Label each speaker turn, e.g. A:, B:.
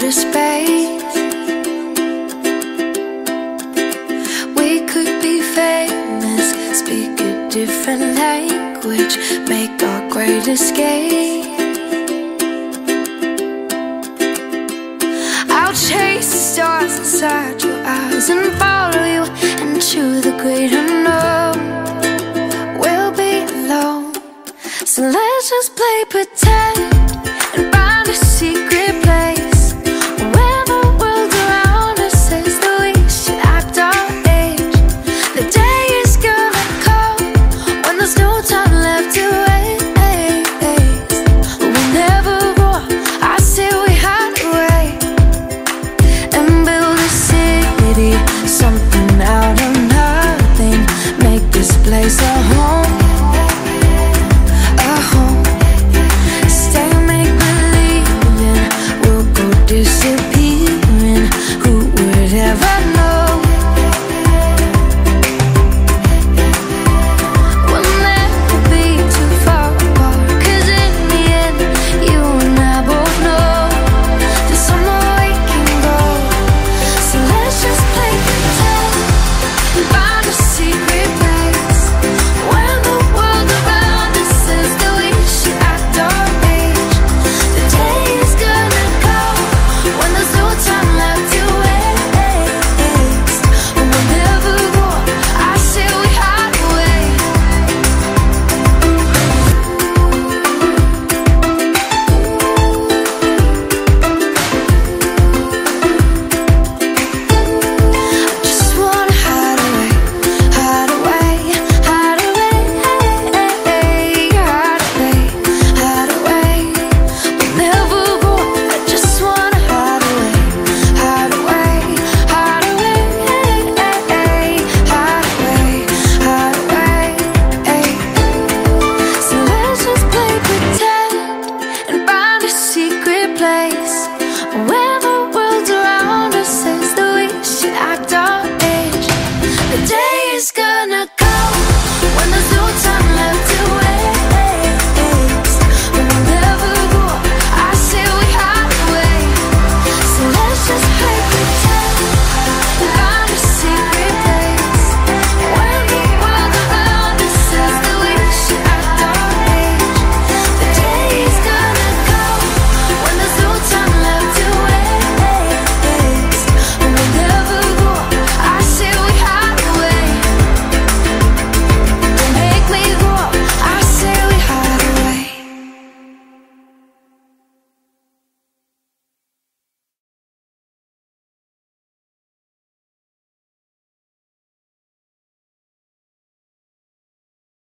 A: outer space. We could be famous, speak a different language, make our great escape. I'll chase the stars inside your eyes and follow you into the great unknown. We'll be alone, so let's just play pretend.